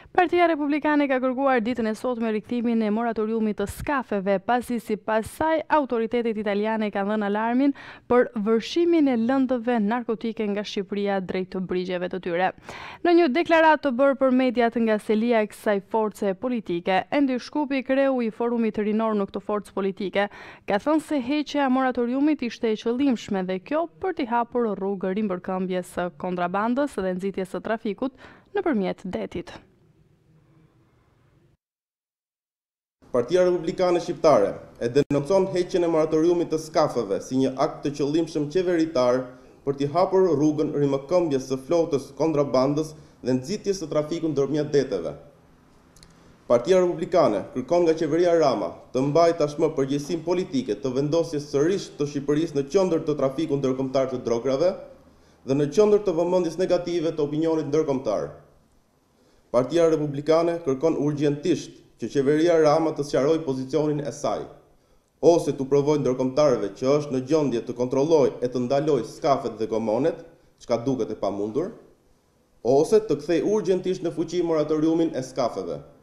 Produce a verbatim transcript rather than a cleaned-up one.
Partia Republikane ka kërkuar ditën e sotme rikthimin e moratoriumit të skafeve, pasi sipas saj autoritetet italiane kanë dhënë alarmin për vërshimin e lëndëve narkotike nga Shqipëria drejt të brigjeve të tyre. Në një deklaratë të bërë për mediat nga selia e kësaj force politike, Endi Shkupi, kreu i forumit rinor në këtë forcë politike, ka thënë se heqja e moratoriumit ishte e qëllimshme dhe kjo për t'i hapur rrugë rimbërkëmbjes së kontrabandës dhe nxitjes së trafikut nëpërmjet detit. Partia Republikane Shqiptare e denoncon heqjen e moratoriumit të skafeve si një akt të qëllimshëm qeveritar për t'i hapur rrugën rimëkëmbjes së flotës kontrabandës dhe nxitjes së trafikut ndërmjet deteve. Partia Republikane kërkon nga qeveria Rama të mbajë tashmë përgjegjësinë politike të vendosjes sërish të Shqipërisë në qendër të trafikut ndërkombëtar të drograve dhe në qendër të vëmendjes negative të opinionit ndërkombëtar. Partia Republikane kërkon urgjentisht që qeveria Rama të sqarojë pozicionin e saj, ose të provojë ndërkombëtarëve që është në gjendje të kontrollojë e të ndalojë skafet dhe gomonet, çka duket e pamundur, ose të kthejë urgjentisht në fuqi moratoriumin e skafeve.